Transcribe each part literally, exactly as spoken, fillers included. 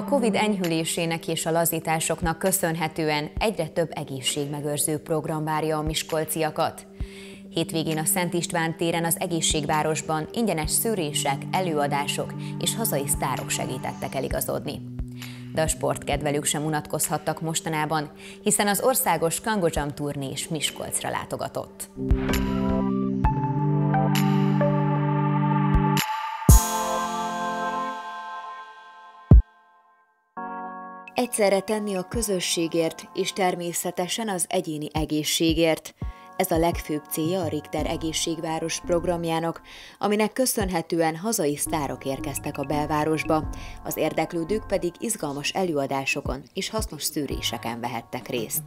A Covid enyhülésének és a lazításoknak köszönhetően egyre több egészségmegőrző program várja a miskolciakat. Hétvégén a Szent István téren az egészségvárosban ingyenes szűrések, előadások és hazai sztárok segítettek eligazodni. De a sportkedvelők sem unatkozhattak mostanában, hiszen az országos Kangojam turné is Miskolcra látogatott. Egyszerre tenni a közösségért és természetesen az egyéni egészségért. Ez a legfőbb célja a Richter Egészségváros programjának, aminek köszönhetően hazai sztárok érkeztek a belvárosba, az érdeklődők pedig izgalmas előadásokon és hasznos szűréseken vehettek részt.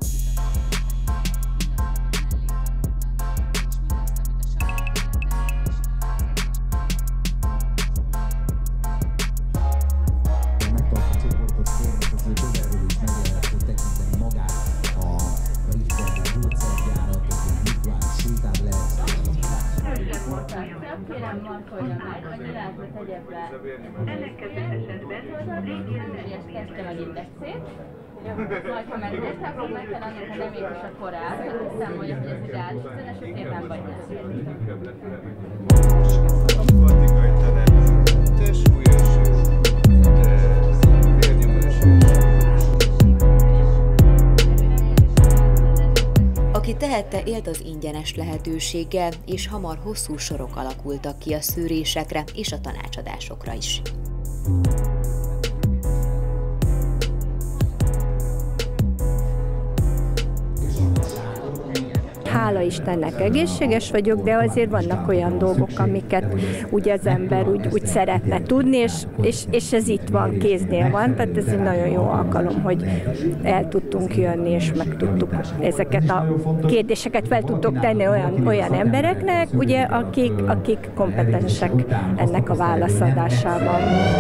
Ennek közös esetben ezt kezdte meg itt beszéd, majd ha megnéztem, akkor meg kell annak, ha nem értes a korát, hogy számolja, hogy ez ideális, ezen esetében vagy nem. Politikai tanács, te súlyos vérnyomás. Aki tehette, élt az ingyenes lehetőséggel, és hamar hosszú sorok alakultak ki a szűrésekre és a tanácsadásokra is. Hála Istennek egészséges vagyok, de azért vannak olyan dolgok, amiket úgy az ember úgy, úgy szeretne tudni, és, és, és ez itt van, kéznél van, tehát ez egy nagyon jó alkalom, hogy el tudtunk jönni, és meg tudtuk ezeket a kérdéseket fel tudtok tenni olyan, olyan embereknek, ugye, akik, akik kompetensek ennek a válaszadásában.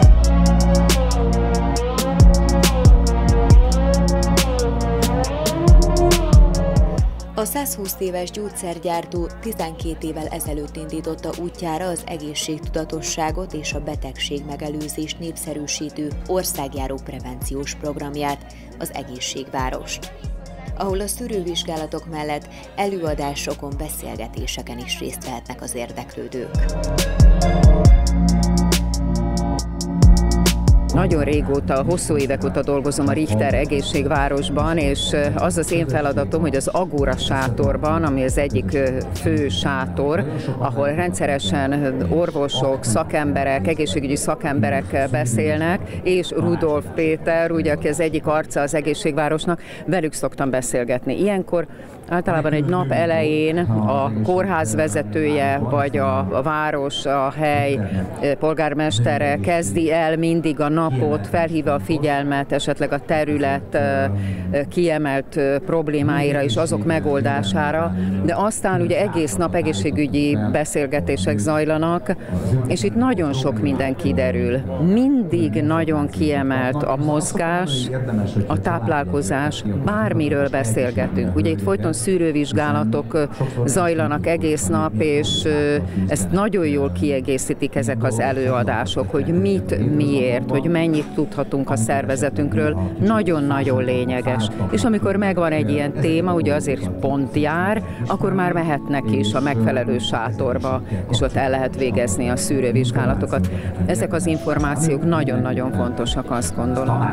A százhúsz éves gyógyszergyártó tizenkét évvel ezelőtt indította útjára az egészségtudatosságot és a betegség megelőzést népszerűsítő országjáró prevenciós programját, az Egészségvárost, ahol a szűrővizsgálatok mellett előadásokon, beszélgetéseken is részt vehetnek az érdeklődők. Nagyon régóta, hosszú évek óta dolgozom a Richter Egészségvárosban, és az az én feladatom, hogy az Agóra sátorban, ami az egyik fő sátor, ahol rendszeresen orvosok, szakemberek, egészségügyi szakemberek beszélnek, és Rudolf Péter, ugye, aki az egyik arca az egészségvárosnak, velük szoktam beszélgetni. Ilyenkor általában egy nap elején a kórház vezetője, vagy a, a város, a hely polgármestere kezdi el mindig a napot, felhívja a figyelmet esetleg a terület kiemelt problémáira és azok megoldására, de aztán ugye egész nap egészségügyi beszélgetések zajlanak, és itt nagyon sok minden kiderül. Mindig nagyon kiemelt a mozgás, a táplálkozás, bármiről beszélgetünk. Ugye itt folyton szűrővizsgálatok zajlanak egész nap, és ezt nagyon jól kiegészítik ezek az előadások, hogy mit, miért, hogy mennyit tudhatunk a szervezetünkről, nagyon-nagyon lényeges. És amikor megvan egy ilyen téma, ugye azért pont jár, akkor már mehetnek is a megfelelő sátorba, és ott el lehet végezni a szűrővizsgálatokat. Ezek az információk nagyon-nagyon fontosak, azt gondolom.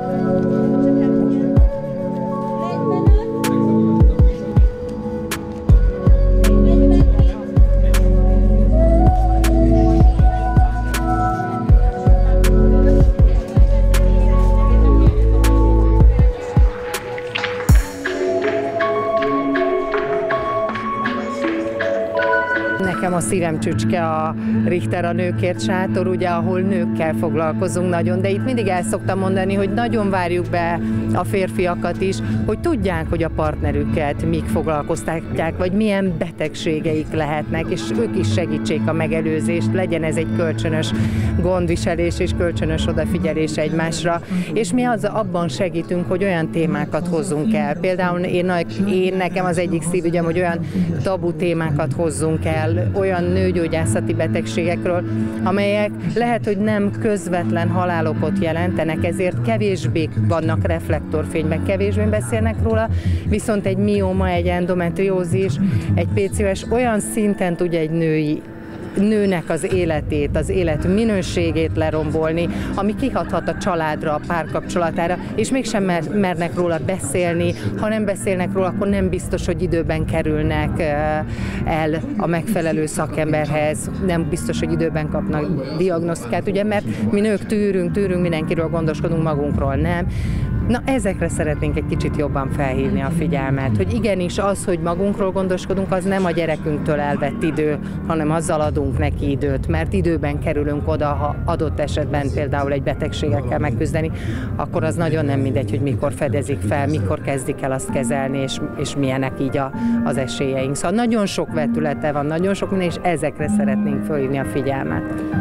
Nekem a szívem csücske a Richter a nőkért sátor, ugye, ahol nőkkel foglalkozunk nagyon, de itt mindig el szoktam mondani, hogy nagyon várjuk be a férfiakat is, hogy tudják, hogy a partnerüket mik foglalkoztatják, vagy milyen betegségeik lehetnek, és ők is segítsék a megelőzést, legyen ez egy kölcsönös gondviselés és kölcsönös odafigyelés egymásra, és mi az abban segítünk, hogy olyan témákat hozzunk el. Például én, én nekem az egyik szívügyem, hogy olyan tabu témákat hozzunk el, olyan nőgyógyászati betegségekről, amelyek lehet, hogy nem közvetlen halálokot jelentenek, ezért kevésbé vannak reflektorfényben, kevésbé beszélnek róla, viszont egy mioma, egy endometriózis, egy pé cé o es olyan szinten tudja egy női nőnek az életét, az élet minőségét lerombolni, ami kihathat a családra, a párkapcsolatára, és mégsem mer- mernek róla beszélni. Ha nem beszélnek róla, akkor nem biztos, hogy időben kerülnek el a megfelelő szakemberhez, nem biztos, hogy időben kapnak diagnosztikát, ugye, mert mi nők tűrünk, tűrünk, mindenkiről gondoskodunk, magunkról nem. Na, ezekre szeretnénk egy kicsit jobban felhívni a figyelmet, hogy igenis az, hogy magunkról gondoskodunk, az nem a gyerekünktől elvett idő, hanem azzal adunk neki időt, mert időben kerülünk oda, ha adott esetben például egy betegséggel kell megküzdeni, akkor az nagyon nem mindegy, hogy mikor fedezik fel, mikor kezdik el azt kezelni, és, és milyenek így a, az esélyeink. Szóval nagyon sok vetülete van, nagyon sok minden, és ezekre szeretnénk felhívni a figyelmet.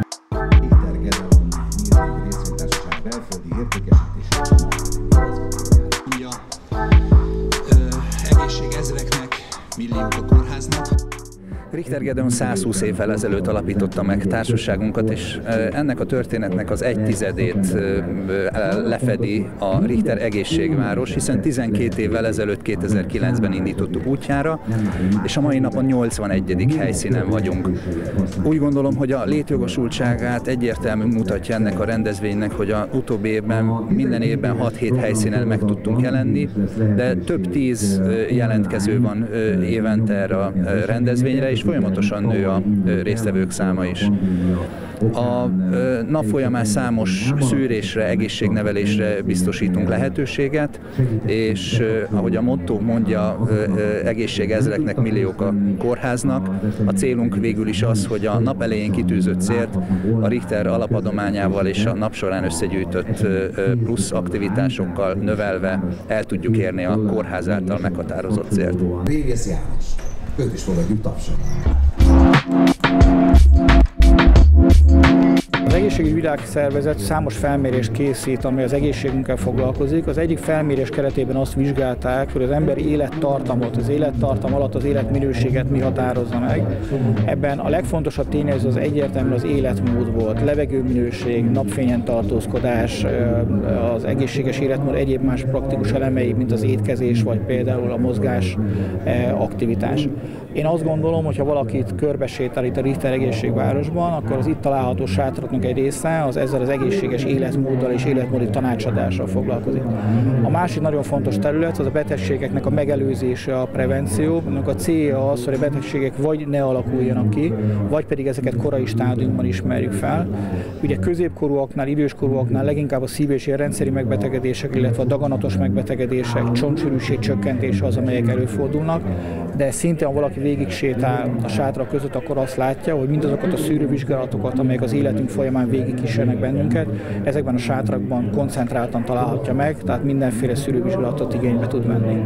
Milliók a kórháznak. Richter Gedeon százhúsz évvel ezelőtt alapította meg társaságunkat, és ennek a történetnek az egy tizedét lefedi a Richter egészségváros, hiszen tizenkét évvel ezelőtt, kétezer-kilencben indítottuk útjára, és a mai napon nyolcvanegyedik helyszínen vagyunk. Úgy gondolom, hogy a létjogosultságát egyértelműen mutatja ennek a rendezvénynek, hogy az utóbbi évben minden évben hat-hét helyszínen meg tudtunk jelenni, de több tíz jelentkező van évente erre a rendezvényre, és folyamatosan nő a résztvevők száma is. A nap folyamán számos szűrésre, egészségnevelésre biztosítunk lehetőséget, és ahogy a motto mondja, egészség ezreknek, milliók a kórháznak. A célunk végül is az, hogy a nap elején kitűzött célt a Richter alapadományával és a nap során összegyűjtött plusz aktivitásokkal növelve el tudjuk érni a kórház által meghatározott célt. Régész János, őt is fogadjuk tapsol. Az Egészségügyi Világszervezet számos felmérést készít, ami az egészségünkkel foglalkozik. Az egyik felmérés keretében azt vizsgálták, hogy az emberi élettartamot, az élettartam alatt az életminőséget mi határozza meg. Ebben a legfontosabb tényező az egyértelműen az életmód volt. Levegőminőség, napfényen tartózkodás, az egészséges életmód egyéb más praktikus elemei, mint az étkezés, vagy például a mozgás aktivitás. Én azt gondolom, hogy ha valakit körbesétál itt a Richter egészségvárosban, akkor az itt található sátraknak egy része az ezzel az egészséges életmóddal és életmódi tanácsadással foglalkozik. A másik nagyon fontos terület az a betegségeknek a megelőzése, a prevenció. Annak a célja az, hogy a betegségek vagy ne alakuljanak ki, vagy pedig ezeket korai stádiumban ismerjük fel. Ugye középkorúaknál, időskorúaknál leginkább a szív- és érrendszeri megbetegedések, illetve a daganatos megbetegedések, csontsűrűség csökkentése az, amelyek előfordulnak, de szintén, ha valaki végig sétál a sátrak között, akkor azt látja, hogy mindazokat a szűrővizsgálatokat, amelyek az életünk folyamán végig kísérnek bennünket, ezekben a sátrakban koncentráltan találhatja meg, tehát mindenféle szűrővizsgálatot igénybe tud venni.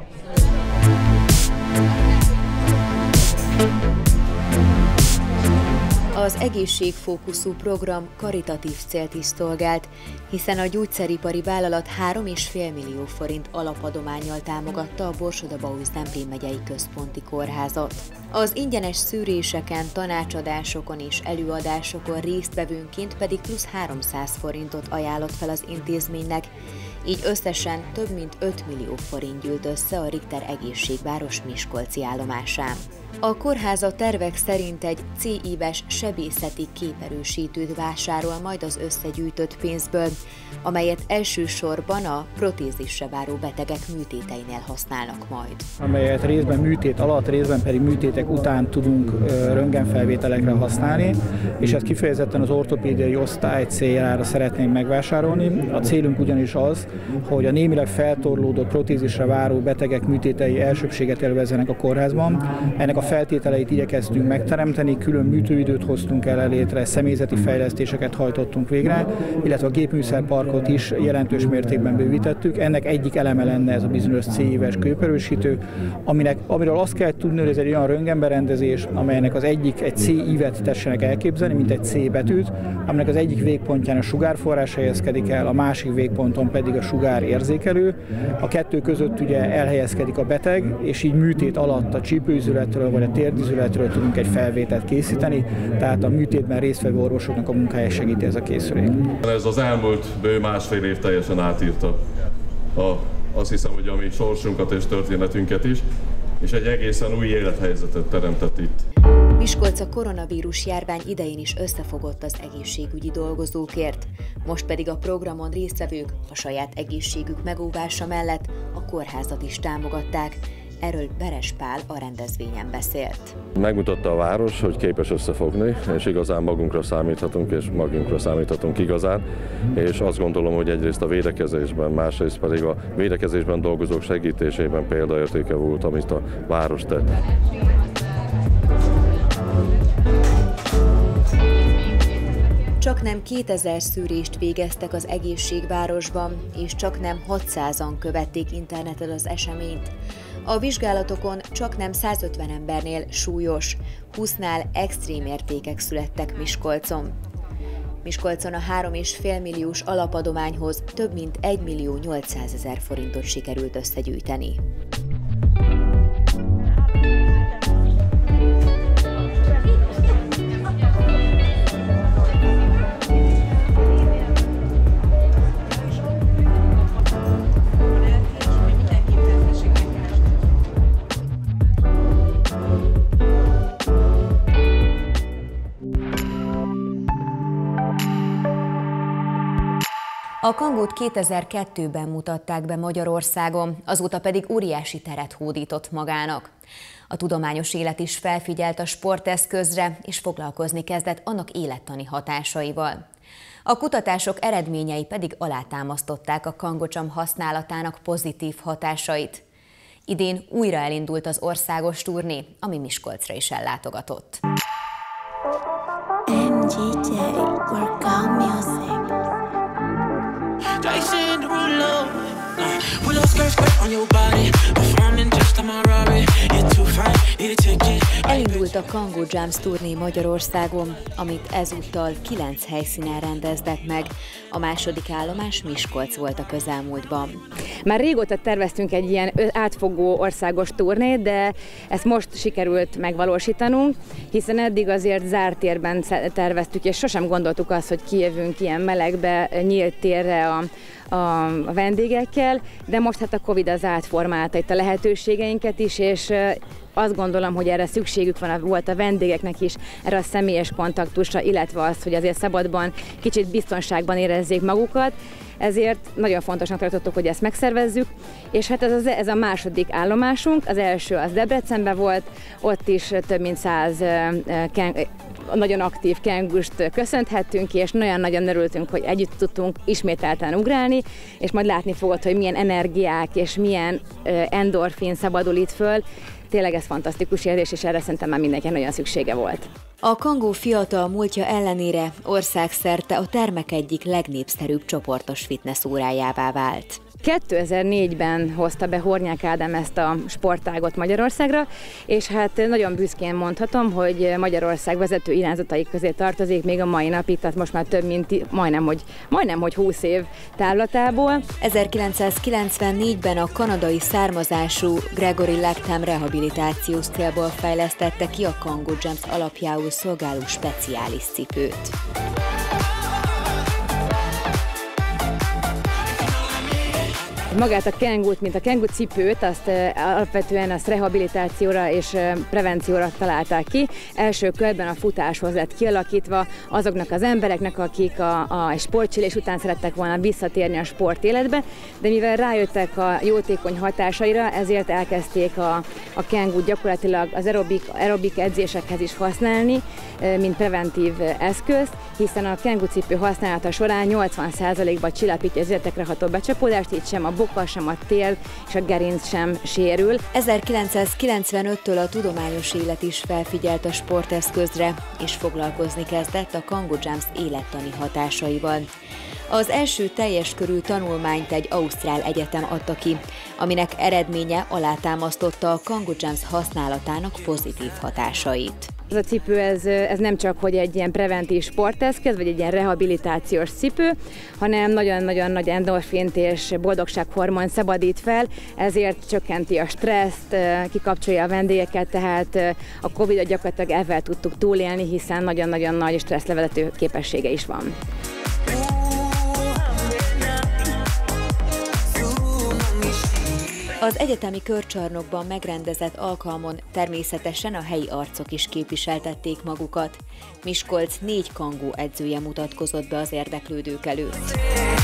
Az egészségfókuszú program karitatív célt is szolgált, hiszen a gyógyszeripari vállalat három egész öt millió forint alapadománnyal támogatta a Borsod-Abaúj-Zemplén megyei központi kórházat. Az ingyenes szűréseken, tanácsadásokon és előadásokon résztvevőnként pedig plusz háromszáz forintot ajánlott fel az intézménynek, így összesen több mint öt millió forint gyűlt össze a Richter egészségváros miskolci állomásán. A kórház a tervek szerint egy cé-íves sebészeti képerősítőt vásárol majd az összegyűjtött pénzből, amelyet elsősorban a protézisre váró betegek műtéteinél használnak majd. Amelyet részben műtét alatt, részben pedig műtétek után tudunk röntgenfelvételekre használni, és ezt kifejezetten az ortopédiai osztály céljára szeretném megvásárolni. A célunk ugyanis az, hogy a némileg feltorlódott protézisre váró betegek műtétei elsőbséget élvezzenek a kórházban. Ennek a feltételeit igyekeztünk megteremteni, külön műtőidőt hoztunk el létre, személyzeti fejlesztéseket hajtottunk végre, illetve a gépműszerparkot is jelentős mértékben bővítettük. Ennek egyik eleme lenne ez a bizonyos cé-íves kőperősítő, aminek, amiről azt kell tudni, hogy ez egy olyan röntgenberendezés, amelynek az egyik egy C-ívet tessenek elképzelni, mint egy C betűt, aminek az egyik végpontján a sugárforrás helyezkedik el, a másik végponton pedig a sugárérzékelő. A kettő között ugye elhelyezkedik a beteg, és így műtét alatt a csípőizületről térről vagy a térdizületről tudunk egy felvételt készíteni, tehát a műtétben résztvevő orvosoknak a munkája segíti ez a készülék. Ez az elmúlt bő másfél év teljesen átírta a, azt hiszem, hogy a mi sorsunkat és történetünket is, és egy egészen új élethelyzetet teremtett itt. Miskolc a koronavírus járvány idején is összefogott az egészségügyi dolgozókért, most pedig a programon résztvevők a saját egészségük megóvása mellett a kórházat is támogatták. Erről Beres Pál a rendezvényen beszélt. Megmutatta a város, hogy képes összefogni, és igazán magunkra számíthatunk, és magunkra számíthatunk igazán, és azt gondolom, hogy egyrészt a védekezésben, másrészt pedig a védekezésben dolgozók segítésében példaértéke volt, amit a város tett. Csaknem kétezer szűrést végeztek az egészségvárosban, és csaknem hatszázan követték interneten az eseményt. A vizsgálatokon csaknem százötven embernél súlyos, húsznál extrém értékek születtek Miskolcon. Miskolcon a három egész öt milliós alapadományhoz több mint egy millió nyolcszázezer forintot sikerült összegyűjteni. A Kangót kétezer-kettőben mutatták be Magyarországon, azóta pedig óriási teret hódított magának. A tudományos élet is felfigyelt a sporteszközre, és foglalkozni kezdett annak élettani hatásaival. A kutatások eredményei pedig alátámasztották a kangocsam használatának pozitív hatásait. Idén újra elindult az országos turné, ami Miskolcra is ellátogatott. em gé jé, workout music. Elindult a Kangó Jams turné Magyarországon, amit ezúttal kilenc helyszínen rendeznek meg. A második állomás Miskolc volt a közelmúltban. Már régóta terveztünk egy ilyen átfogó országos turnét, de ezt most sikerült megvalósítanunk, hiszen eddig azért zárt térben terveztük, és sosem gondoltuk azt, hogy kijövünk ilyen melegbe, nyílt térre a a vendégekkel, de most hát a Covid az átformálta itt a lehetőségeinket is, és azt gondolom, hogy erre szükségük van, volt a vendégeknek is, erre a személyes kontaktusra, illetve az, hogy azért szabadban, kicsit biztonságban érezzék magukat. Ezért nagyon fontosnak tartottuk, hogy ezt megszervezzük, és hát ez, az, ez a második állomásunk, az első az Debrecenben volt, ott is több mint száz nagyon aktív kengust köszönthettünk, és nagyon-nagyon örültünk, hogy együtt tudtunk ismételten ugrálni, és majd látni fogod, hogy milyen energiák és milyen endorfin szabadul itt föl. Tényleg ez fantasztikus érzés, és erre szerintem már mindenkinek nagyon szüksége volt. A kangó fiatal múltja ellenére országszerte a termek egyik legnépszerűbb csoportos fitness órájává vált. kétezer-négyben hozta be Hornyák Ádám ezt a sportágot Magyarországra, és hát nagyon büszkén mondhatom, hogy Magyarország vezető irányzatai közé tartozik még a mai napig, tehát most már több mint majdnem, hogy, majdnem, hogy húsz év távlatából. ezerkilencszázkilencvennégyben a kanadai származású Gregory Latham rehabilitációs célból fejlesztette ki a Kangó Jams alapjául szolgáló speciális cipőt. Magát a kengút, mint a kengú cipőt, azt alapvetően azt rehabilitációra és prevencióra találták ki. Első körben a futáshoz lett kialakítva azoknak az embereknek, akik a, a sportcsillés után szerettek volna visszatérni a sportéletbe, de mivel rájöttek a jótékony hatásaira, ezért elkezdték a, a kengút gyakorlatilag az aerobik, aerobik edzésekhez is használni, mint preventív eszközt, hiszen a kengú cipő használata során nyolcvan százalékban csillapítja az értekre ható becsapódást, így sem a boka, sem a tél és a gerinc sem sérül. ezerkilencszázkilencvenöttől a tudományos élet is felfigyelt a sporteszközre, és foglalkozni kezdett a Kangó Jams élettani hatásaival. Az első teljes körű tanulmányt egy ausztrál egyetem adta ki, aminek eredménye alátámasztotta a Kangó Jams használatának pozitív hatásait. Ez a cipő ez, ez nem csak hogy egy ilyen preventív sporteszköz, vagy egy ilyen rehabilitációs cipő, hanem nagyon-nagyon nagy endorfint és boldogsághormon szabadít fel, ezért csökkenti a stresszt, kikapcsolja a vendégeket, tehát a Covidot gyakorlatilag ezzel tudtuk túlélni, hiszen nagyon-nagyon nagy stresszlevezető képessége is van. Az egyetemi körcsarnokban megrendezett alkalmon természetesen a helyi arcok is képviseltették magukat. Miskolc négy kangó edzője mutatkozott be az érdeklődők előtt.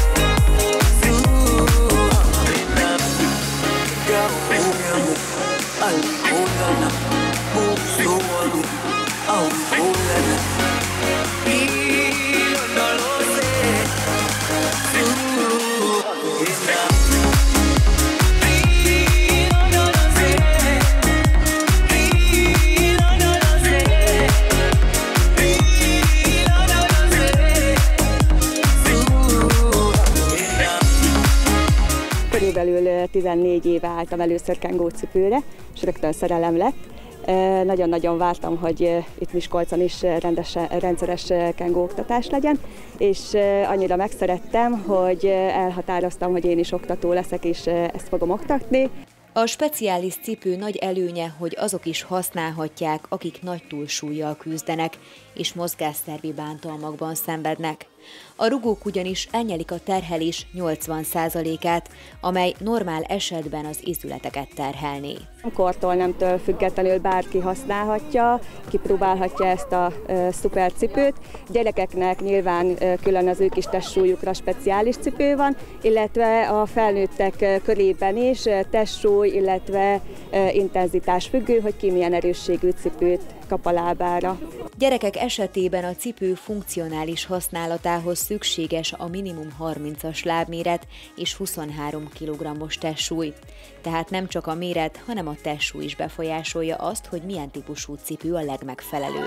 Körülbelül tizennégy éve álltam először kengócipőre, és rögtön szerelem lett. Nagyon-nagyon vártam, hogy itt Miskolcon is rendes, rendszeres kengóoktatás legyen, és annyira megszerettem, hogy elhatároztam, hogy én is oktató leszek, és ezt fogom oktatni. A speciális cipő nagy előnye, hogy azok is használhatják, akik nagy túlsúllyal küzdenek és mozgásszervi bántalmakban szenvednek. A rugók ugyanis elnyelik a terhelés nyolcvan százalékát, amely normál esetben az izületeket terhelné. Kortól nemtől függetlenül bárki használhatja, kipróbálhatja ezt a e, szuper cipőt. Gyerekeknek nyilván e, külön az ő kis testsúlyukra speciális cipő van, illetve a felnőttek körében is e, testsúly, illetve e, intenzitás függő, hogy ki milyen erősségű cipőt kap a lábára. Gyerekek esetében a cipő funkcionális használatához szükséges a minimum harmincas lábméret és huszonhárom kilogrammos testsúly. Tehát nem csak a méret, hanem a testsúly is befolyásolja azt, hogy milyen típusú cipő a legmegfelelőbb.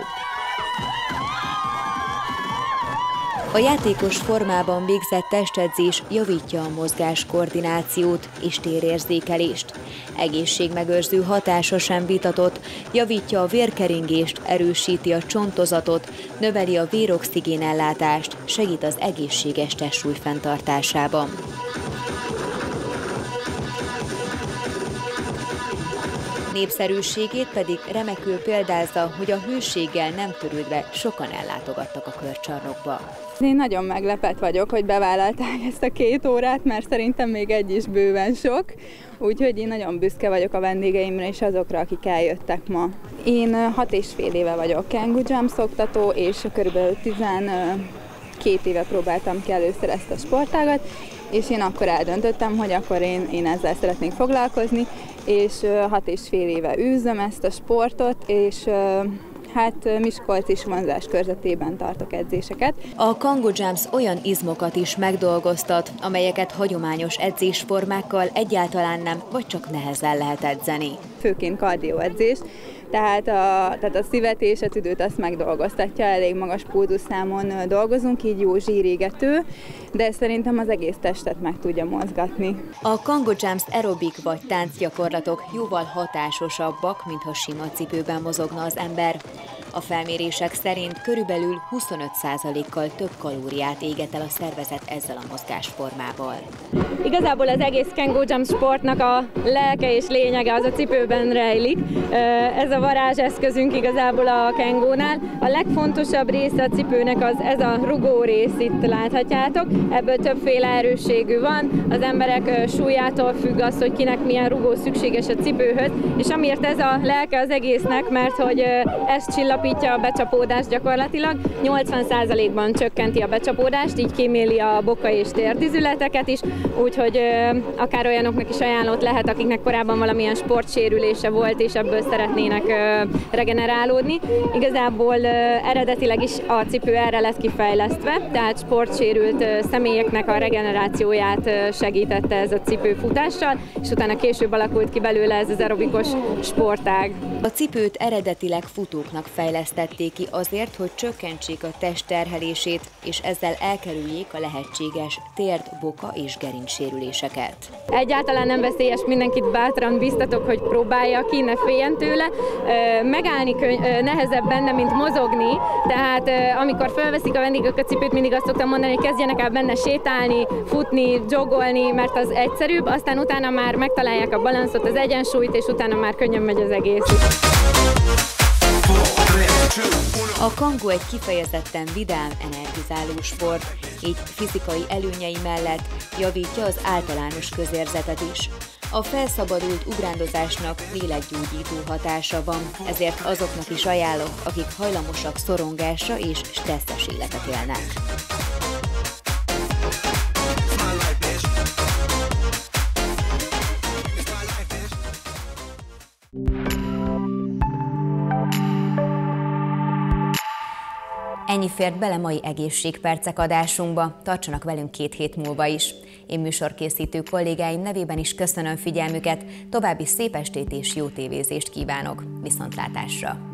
A játékos formában végzett testedzés javítja a mozgáskoordinációt és térérzékelést. Egészségmegőrző hatása sem vitatott, javítja a vérkeringést, erősíti a csontozatot, növeli a véroxigén ellátást, segít az egészséges testsúly fenntartásában. Népszerűségét pedig remekül példázza, hogy a hőséggel nem törődve sokan ellátogattak a körcsarnokba. Én nagyon meglepett vagyok, hogy bevállalták ezt a két órát, mert szerintem még egy is bőven sok. Úgyhogy én nagyon büszke vagyok a vendégeimre és azokra, akik eljöttek ma. Én hat és fél éve vagyok Kangoo Jumps oktató, és körülbelül tizenkét éve próbáltam ki először ezt a sportágat, és én akkor eldöntöttem, hogy akkor én, én ezzel szeretnék foglalkozni, és hat és fél éve űzöm ezt a sportot, és hát Miskolc is vonzás körzetében tartok edzéseket. A Kangoo Jumps olyan izmokat is megdolgoztat, amelyeket hagyományos edzésformákkal egyáltalán nem, vagy csak nehezen lehet edzeni. Főként kardioedzés, tehát a, tehát a szívet és a tüdőt azt megdolgoztatja, elég magas pulzusszámon dolgozunk, így jó zsírégető, de szerintem az egész testet meg tudja mozgatni. A Kangoo Jumps aerobik vagy táncgyakorlatok jóval hatásosabbak, mint ha sima cipőben mozogna az ember. A felmérések szerint körülbelül huszonöt százalékkal több kalóriát éget el a szervezet ezzel a mozgásformával. Igazából az egész Kangoo Jumps sportnak a lelke és lényege az a cipőben rejlik. Ez a varázseszközünk igazából a kengónál. A legfontosabb része a cipőnek az ez a rugó rész, itt láthatjátok. Ebből többféle erősségű van. Az emberek súlyától függ az, hogy kinek milyen rugó szükséges a cipőhöz. És amiért ez a lelke az egésznek, mert hogy ez csillapítja a becsapódást gyakorlatilag. nyolcvan százalékban csökkenti a becsapódást, így kíméli a boka és térdizületeket is. Úgyhogy akár olyanoknak is ajánlott lehet, akiknek korábban valamilyen sportsérülése volt, és ebből szeretnének regenerálódni. Igazából eredetileg is a cipő erre lett kifejlesztve, tehát sportsérült személyeknek a regenerációját segítette ez a cipő futással, és utána később alakult ki belőle ez az aerobikos sportág. A cipőt eredetileg futóknak fejlesztették fejlesztették ki azért, hogy csökkentsék a test terhelését, és ezzel elkerüljék a lehetséges térd, boka és gerincsérüléseket. Egyáltalán nem veszélyes, mindenkit bátran biztatok, hogy próbálja ki, ne féljen tőle. Megállni nehezebb benne, mint mozogni, tehát amikor felveszik a vendégek a cipőt, mindig azt szoktam mondani, hogy kezdjenek el benne sétálni, futni, joggolni, mert az egyszerűbb, aztán utána már megtalálják a balanszot, az egyensúlyt, és utána már könnyen megy az egész. A kangó egy kifejezetten vidám, energizáló sport, így fizikai előnyei mellett javítja az általános közérzetet is. A felszabadult ugrándozásnak lélekgyógyító hatása van, ezért azoknak is ajánlok, akik hajlamosak szorongásra és stresszes életet élnek. Ennyi fért bele mai egészségpercek adásunkba, tartsanak velünk két hét múlva is. Én műsorkészítő kollégáim nevében is köszönöm figyelmüket, további szép estét és jó tévézést kívánok. Viszontlátásra!